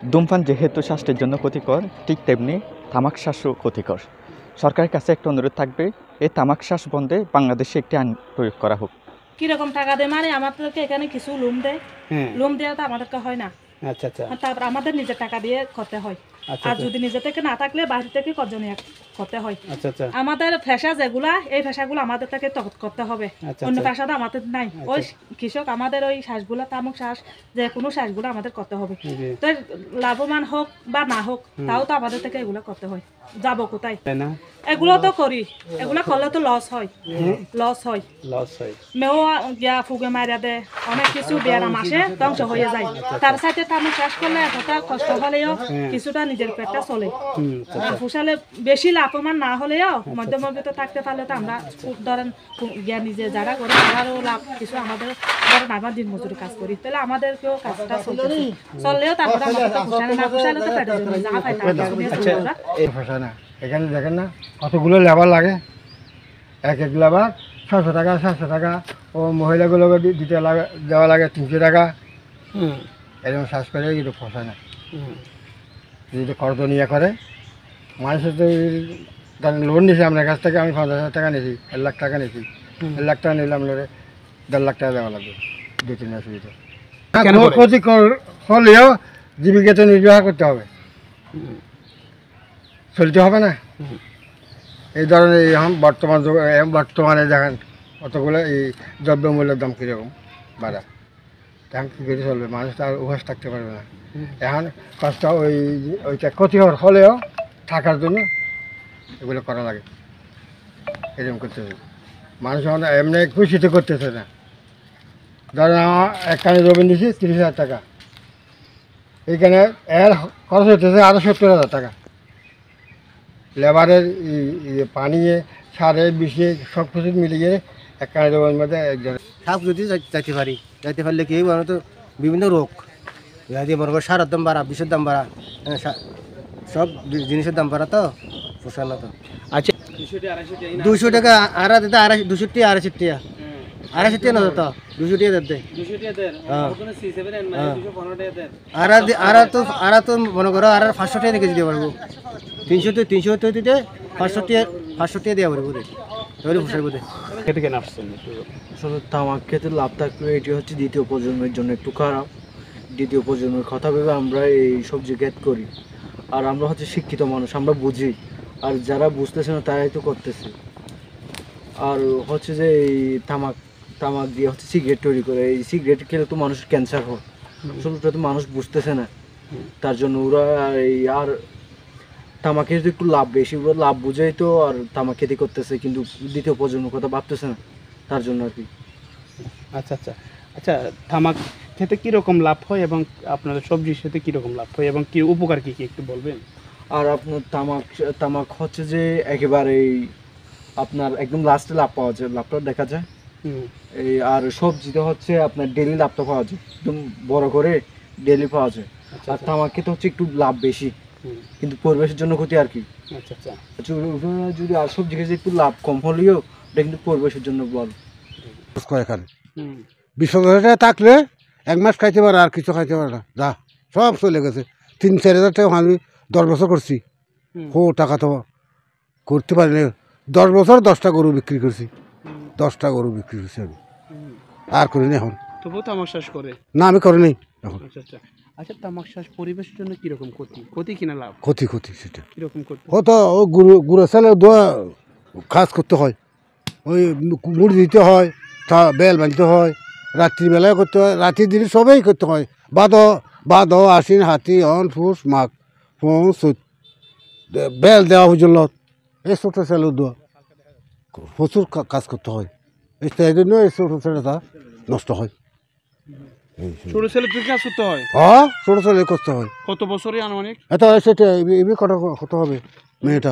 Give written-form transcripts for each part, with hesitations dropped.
ধূমপান যেহেতু স্বাস্থ্যের জন্য ক্ষতিকর, ঠিক তেমনি তামাক শ্বাসও ক্ষতিকর। সরকারের কাছে একটা অনুরোধ থাকবে, এই তামাক শ্বাস বন্ধে বাংলাদেশে একটি আইন প্রয়োগ করা হোক। কিরকম টাকা দেয় মানে আমাদেরকে এখানে কিছু লোন দেয়, লোন দেওয়া তো আমাদেরকে হয় না। আচ্ছা আচ্ছা। তারপর আমাদের নিজের টাকা দিয়ে করতে হয়। আর যদি নিজে থেকে না থাকলে বাইরে থেকে কর্জনীয় করতে হয়। আচ্ছা আচ্ছা। আমাদের পেশা যেগুলা, এই পেশাগুলো আমাদের থেকে করতে হবে। অন্য পেশাটা আমাদের নাই। ওই কৃষক আমাদের ওই শ্বাসগুলো, তামাক শ্বাস, যে কোনো শ্বাসগুলো আমাদের করতে হবে। তো লাভবান হোক বা না হোক, তাও তো আমাদের থেকে এগুলো করতে হয়। যাবো কোথায়? এগুলো তো করি, এগুলো করলে তো লস হয়, লস হয়, লস হয়। মেও গিয়া ফুগে মারিয়া দেয়, অনেক কিছু বেয়ারাম আসে, ধ্বংস হয়ে যায়। তার সাথে তামাক চাষ করলে এতটা কষ্ট হলেও কিছুটা নিজের পেটটা চলে। ফুসালে বেশি লাভবান না হলেও মধ্যমবিত্ত থাকতে পারলে তো আমরা ধরেন গিয়া নিজে যারা করে তারারও লাভ কিছু, আমাদের ধরেন আমরা দিন মজুরি কাজ করি, তাহলে আমাদেরকেও কাজটা চললেও তারপরে আমাদের তো ফুসালে না ফুসালে তো পেটের জন্য যা পাই না। এখানে দেখেন না কতগুলো লেবার লাগে, এক এক লেবার 600 টাকা 700 টাকা, ও মহিলাগুলোকে দিতে লাগে, দেওয়া লাগে 300 টাকা। এরকম শ্বাস করে কিন্তু ফসায় না। যদি কর্তনিয়া করে মানুষের তো ধরেন লোন নিয়েছি আপনার কাছ থেকে, আমি 50,000 টাকা নিয়েছি, 1 লাখ টাকা নিয়েছি, 1 লাখ টাকা নিলাম, 1.5 লাখ টাকা দেওয়া লাগবে 2-3 মাস ভিতরে। ক্ষতিকর হলেও জীবিকা নির্বাহ করতে হবে, চলতে হবে না। এই ধরনের এখন বর্তমানে দেখেন কতগুলো এই দ্রব্যমূল্যের দাম কীরকম বাড়া, এখন কী করে চলবে? মানুষ তো আর উপবাস থাকতে পারবে না। এখন কষ্ট ওইটা ক্ষতিকর হলেও থাকার জন্য এগুলো করা লাগে, এরকম করতে হবে। মানুষ এমনি খুশিতে করতেছে না। ধরেন আমার এক কানে জমি দিয়েছি 30,000 টাকা, এইখানে এর খরচ হতেছে আরও 70,000 টাকা। লেবারের পানিয়ে সারে বিষে সব কিছু মিলিয়ে এক কানে জমির মধ্যে একজন সব যদি যাইতে পারলে কি মানে তো বিভিন্ন রোগ মনে করো, সারের দাম বাড়া, বিষের দাম বাড়া, সব জিনিসের দাম বাড়া, তো পোষায় না তো। আচ্ছা 200 টাকা আর 200 টাকা 250 টাকা 250 টাকা না তো 200 টাকা দেয়। আর তো মনে করো আর 500 টাকা কেজি দিয়ে পারবো, 300 দিতে 500 টাকা দেওয়া পারবো, তাহলে পোষায় বোধ। খেতে কেন আসছেন? আসলে তামাক খেতে লাভ থাকলে এটি হচ্ছে দ্বিতীয় প্রজন্মের জন্য একটু খারাপ। দ্বিতীয় প্রজন্মের কথা ভেবে আমরা এই সবজি ক্ষেত করি, আর আমরা হচ্ছে শিক্ষিত মানুষ, আমরা বুঝি, আর যারা বুঝতেছে না তারাই তো করতেছে। আর হচ্ছে যে এই তামাক দিয়ে হচ্ছে সিগারেট তৈরি করে, এই সিগারেট খেলে তো মানুষের ক্যান্সার হয়। আসলে ওটা তো মানুষ বুঝতেছে না, তার জন্য ওরা এই আর তামাক খেতে একটু লাভ বেশি, ওরা লাভ বুঝেই তো আর তামাক খেতে করতেছে, কিন্তু দ্বিতীয় প্রজন্মের কথা ভাবতেছে না, তার জন্য আর কি। আচ্ছা আচ্ছা আচ্ছা, তামাক খেতে কীরকম লাভ হয় এবং আপনাদের সবজির সাথে কীরকম লাভ হয় এবং কি উপকার কী একটু বলবেন? আর আপনার তামাক হচ্ছে যে একেবারেই আপনার একদম লাস্টে লাভ পাওয়া যায়, লাভটা দেখা যায়। এই আর সবজিতে হচ্ছে আপনার ডেলি লাভটা পাওয়া যায়, একদম বড় করে ডেলি পাওয়া যায়। আর তামাক খেতে হচ্ছে একটু লাভ বেশি, কিন্তু পরিবেশের জন্য ক্ষতি আর কি। আচ্ছা আচ্ছা, যদি আর সবজি খেতে একটু লাভ কম হলেও এটা কিন্তু পরিবেশের জন্য বল। এখানে 20,000 টাকা থাকলে 1 মাস খাইতে পারে, আর কিছু খাইতে পারে না, যা সব চলে গেছে। 3-4 হাজার টাকা আমি 10 বছর করছি, টাকা তো করতে পারি না। 10 বছর 10টা গরু বিক্রি করছি, 10টা গরু বিক্রি করছি আমি, আর করি না এখন। তবুও তামাক চাষ করে না, আমি করি নাই এখন। আচ্ছা আচ্ছা আচ্ছা, তামাক চাষ পরিবেশের জন্য কীরকম ক্ষতি কিনা লাভ? ক্ষতি সেটা কীরকম ক্ষতি? তো ওই গুঁড়ো চালে দোয়া কাজ করতে হয়, ওই মুড়ি দিতে হয়, বেল বাঁধতে হয়, রাত্রিবেলায় করতে হয়, রাত্রির দিনে সবাই করতে হয়। বাদ আশ্বিন হাতি অন ফুস মাঘ বেল দেওয়া পর্যন্ত এই ছোটো চালের দোয়া প্রচুর কাজ করতে হয়, এই জন্য এই ছোটো ছেলেটা নষ্ট হয়। ছোট ছেলে কাজ করতে হয়? হ্যাঁ, ছোটো ছেলে করতে হয়। কত বছরে আনুমানিক? এটা সেটা কত হবে মেয়েটা,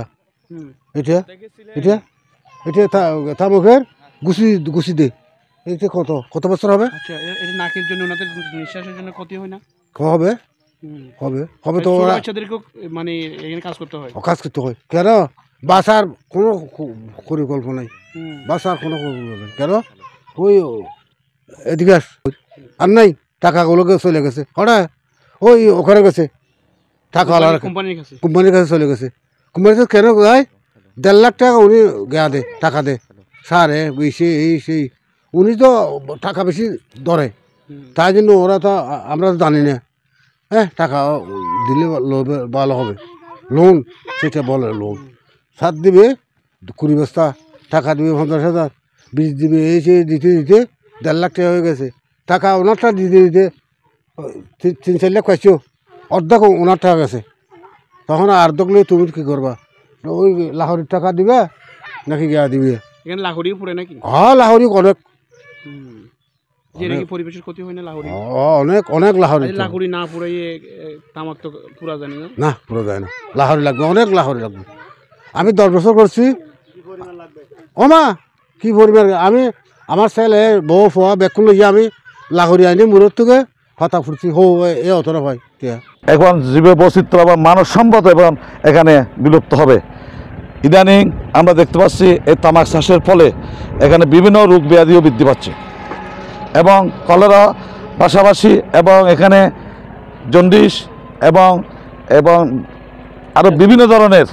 এটা তামুকের গুছি দে, এটা কত বছর হবে? আচ্ছা, এটা নাকের জন্য, ওনাদের নিঃশ্বাসের জন্য ক্ষতি হয় না? হবে তো বাচ্চাদেরকেও মানে এখানে কাজ করতে হয় কেন? বাসার কোনো পরিকল্পনা নাই, বাসার কোনো পরিকল্পনা নেই। কেন ওই এদিকে আর নাই, টাকাগুলোকে চলে গেছে, ওই ওখানে গেছে টাকাওয়ালার কোম্পানির কাছে চলে গেছে। কোম্পানির কাছে কেন যায়? 1.5 লাখ টাকা উনি গেয়া দে, টাকা দে, সারে বেশি এই সেই, উনি তো টাকা বেশি ধরে, তাই জন্য ওরা তো আমরা তো জানি না। হ্যাঁ, টাকা দিলে ভালো হবে, লোন সেটা বলে লোন, সার দিবে 20 বস্তা, টাকা দিবে 50,000, বীজ দিবে, এই সেই দিতে দিতে 1.5 লাখ টাকা হয়ে গেছে। টাকা ওনারটা দিতে দিতে 3-4 লাখ পাইছো, অর্ধেক ওনার টাকা গেছে। তখন অর্ধেক নিয়ে তুমি কী করবা? ওই লাহোরির টাকা দিবে নাকি গিয়া দিবে? এখানে লাহোরিও পড়ে নাকি? হ্যাঁ, লাহোরি অনেক, যে নাকি পরিবেশের ক্ষতি হয় না লাহোরি? অনেক অনেক লাহোরি। লাহোরি না পুরাইয়ে তামাক তো পুরা জানি না। না, পুরো যায় না, লাহোরি লাগবে, অনেক লাহোরি লাগবে। আমি 10 বছর করছি। ও মা, কী পরিমাণ! আমি আমার ছেলে বউ ফোয়া বেকুন লইয়া আমি লাহোরি আনি মুরত থেকে হতা ফুটছি, হো এ অতটা হয়। এখন জীব বৈচিত্র্য এবং মানব সম্পদ এবং এখানে বিলুপ্ত হবে। ইদানিং আমরা দেখতে পাচ্ছি এই তামাক চাষের ফলে এখানে বিভিন্ন রোগ ব্যাধিও বৃদ্ধি পাচ্ছে এবং কলেরা পাশাপাশি, এবং এখানে জন্ডিস এবং এবং আরও বিভিন্ন ধরনের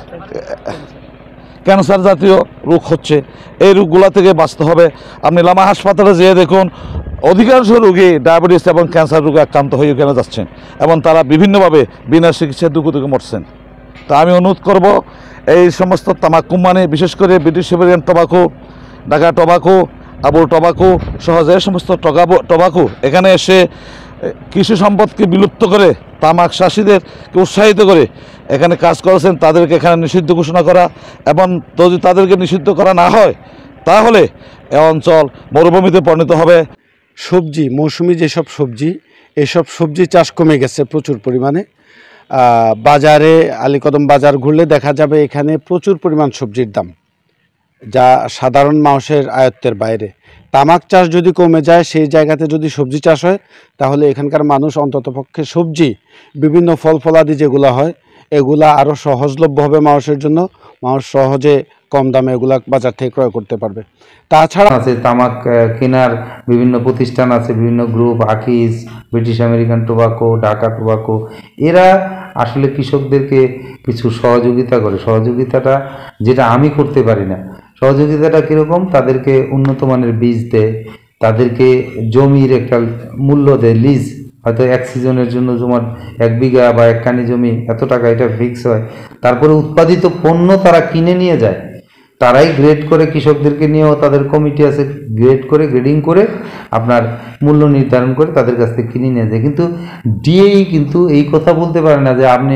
ক্যান্সার জাতীয় রোগ হচ্ছে। এই রোগগুলো থেকে বাঁচতে হবে। আপনি লামা হাসপাতালে যেয়ে দেখুন, অধিকাংশ রোগী ডায়াবেটিস এবং ক্যান্সার রোগে আক্রান্ত হয়ে ওখানে যাচ্ছেন এবং তারা বিভিন্নভাবে বিনা চিকিৎসায় দুঃখে মরছেন। তা আমি অনুরোধ করব, এই সমস্ত তামাক কোম্পানি, বিশেষ করে ব্রিটিশ সিবেরিয়ান tobacco, Dhaka tobacco, Abul tobacco সহ যে সমস্ত টোবাকো এখানে এসে কৃষি সম্পদকে বিলুপ্ত করে তামাক চাষিদেরকে উৎসাহিত করে এখানে কাজ করেছেন, তাদেরকে এখানে নিষিদ্ধ ঘোষণা করা, এবং যদি তাদেরকে নিষিদ্ধ করা না হয় তাহলে এ অঞ্চল মরুভূমিতে পরিণত হবে। সবজি, মৌসুমি যেসব সবজি, এসব সবজি চাষ কমে গেছে প্রচুর পরিমাণে। বাজারে, আলীকদম বাজার ঘুরলে দেখা যাবে এখানে প্রচুর পরিমাণ সবজির দাম, যা সাধারণ মানুষের আয়ত্তের বাইরে। তামাক চাষ যদি কমে যায়, সেই জায়গাতে যদি সবজি চাষ হয়, তাহলে এখানকার মানুষ অন্ততপক্ষে সবজি, বিভিন্ন ফল ফলাদি যেগুলো হয়, এগুলা আরও সহজলভ্য হবে মানুষের জন্য। মানুষ সহজে কম দামে এগুলা বাজার থেকে ক্রয় করতে পারবে। তাছাড়া আছে তামাক কেনার বিভিন্ন প্রতিষ্ঠান আছে, বিভিন্ন group, Akij, British American tobacco, Dhaka tobacco, এরা আসলে কৃষকদেরকে কিছু সহযোগিতা করে। সহযোগিতাটা যেটা আমি করতে পারি না। সহযোগিতাটা কীরকম? তাদেরকে উন্নত মানের বীজ দেয়, তাদেরকে জমির একটা মূল্য দেয়, লিজ, হয়তো 1 সিজনের জন্য তোমার 1 বিঘা বা 1 কানি জমি এত টাকা, এটা ফিক্স হয়। তারপরে উৎপাদিত পণ্য তারা কিনে নিয়ে যায়, তারাই গ্রেড করে কৃষকদেরকে নিয়েও তাদের কমিটি আছে, গ্রেড করে, গ্রেডিং করে আপনার মূল্য নির্ধারণ করে তাদের কাছ থেকে কিনে নিয়ে যায়। কিন্তু ডিএই কিন্তু এই কথা বলতে পারে না যে আপনি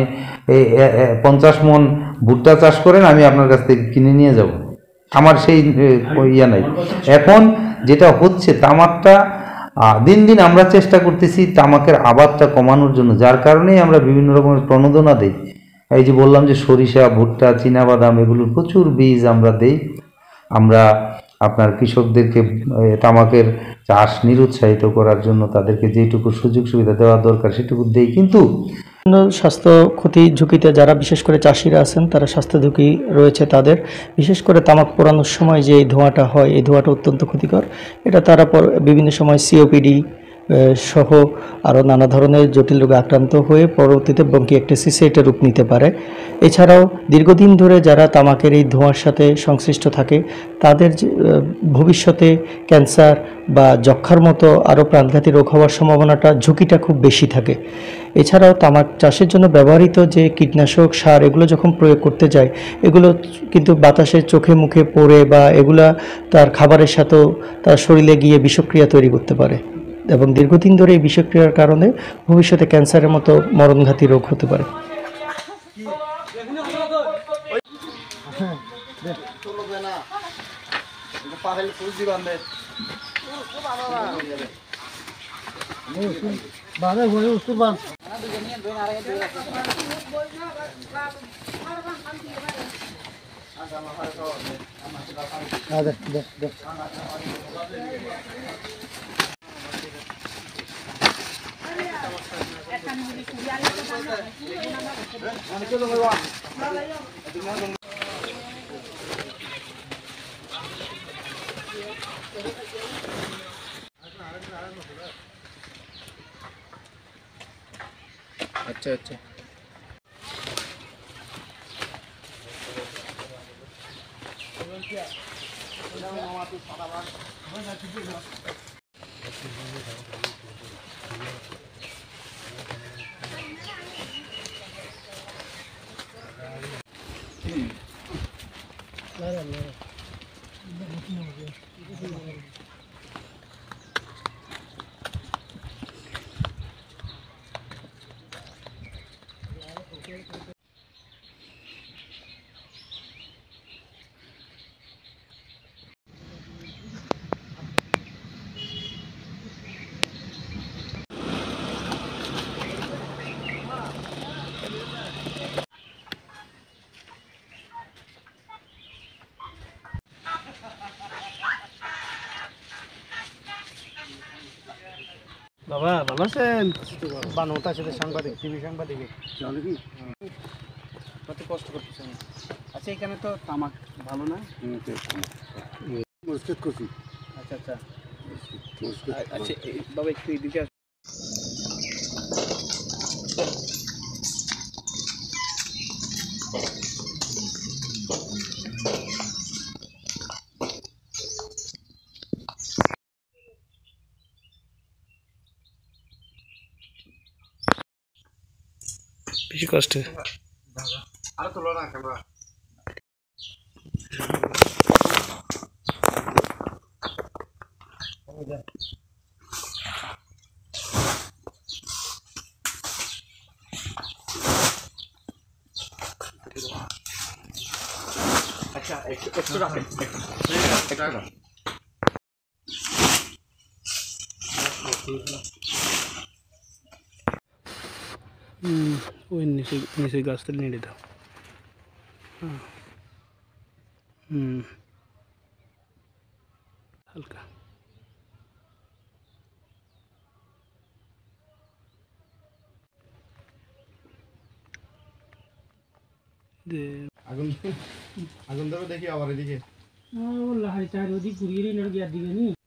50 মন ভুট্টা চাষ করেন, আমি আপনার কাছ থেকে কিনে নিয়ে যাব, আমার সেই ইয়া নাই। এখন যেটা হচ্ছে, তামাকটা দিন দিন আমরা চেষ্টা করতেছি তামাকের আবাদটা কমানোর জন্য, যার কারণেই আমরা বিভিন্ন রকমের প্রণোদনা দিই। এই যে বললাম যে সরিষা, ভুট্টা, চীনাবাদাম, এগুলোর প্রচুর বীজ আমরা দেই। আমরা আপনার কৃষকদেরকে তামাকের চাষ নিরুৎসাহিত করার জন্য তাদেরকে যেটুকু সুযোগ সুবিধা দেওয়া দরকার সেটুকু দেই। কিন্তু স্বাস্থ্য ক্ষতি ঝুঁকিতে যারা, বিশেষ করে চাষিরা আছেন, তারা স্বাস্থ্য ঝুঁকি রয়েছে তাদের। বিশেষ করে তামাক পোড়ানোর সময় যে এই ধোঁয়াটা হয়, এই ধোঁয়াটা অত্যন্ত ক্ষতিকর। এটা তারা বিভিন্ন সময় সিওপিডি সহ আরও নানা ধরনের জটিল রোগে আক্রান্ত হয়ে পরবর্তীতে ব্রঙ্কিয়েক্টাসিসে এটা রূপ নিতে পারে। এছাড়াও দীর্ঘদিন ধরে যারা তামাকের এই ধোঁয়ার সাথে সংশ্লিষ্ট থাকে, তাদের ভবিষ্যতে ক্যান্সার বা যক্ষ্মার মতো আরও প্রাণঘাতী রোগ হওয়ার সম্ভাবনাটা, ঝুঁকিটা খুব বেশি থাকে। এছাড়াও তামাক চাষের জন্য ব্যবহৃত যে কীটনাশক, সার, এগুলো যখন প্রয়োগ করতে যায়, এগুলো কিন্তু বাতাসে চোখে মুখে পড়ে বা এগুলা তার খাবারের সাথেও তার শরীরে গিয়ে বিষক্রিয়া তৈরি করতে পারে, এবং দীর্ঘদিন ধরে এই বিষক্রিয়ার কারণে ভবিষ্যতে ক্যান্সারের মতো মরণঘাতী রোগ হতে পারে। আচ্ছা আচ্ছা। বাবা ভালো আছেন? বানমতা আছে সাংবাদিক, টিভি সাংবাদিক। কত কষ্ট করতেছেন। আচ্ছা এখানে তো তামাক ভালো না? আচ্ছা আচ্ছা আচ্ছা বাবা একটু এদিকে আসুন। বেশি কষ্টে আরো তোলো না ক্যামেরা। আচ্ছা একটু রাখেন, ওই নিচে নিচে গাছটা নেড়ে দাও। হালকা আগুন আগুন ধরে দেখি আবার এদিকে। ঘুরিয়ে নিয়ে গিয়ে দিবে নি।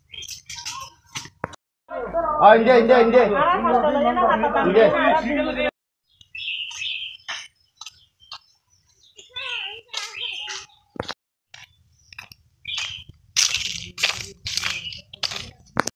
ইন্ডিয়া